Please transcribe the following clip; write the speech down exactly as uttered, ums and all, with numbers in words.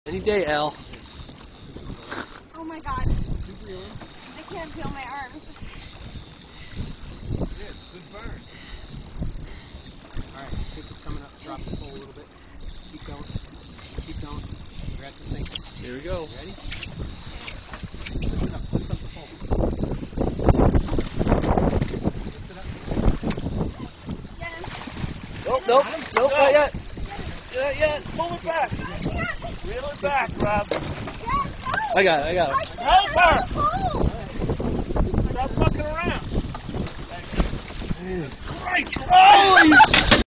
Any day, Al. Oh my god. I can't feel my arms. Yeah, it's a good burn. Alright, sink is coming up. Drop the pole a little bit. Keep going. Keep going. You're at the sink. Here we go. You ready? Lift it up. Lift up the pole. Lift it up. Nope, Nope. Nope, not yet. Yeah, yeah, pull it back. Reel it back, Rob. I got it, I got it. Help her! Stop fucking around. Right. Oh!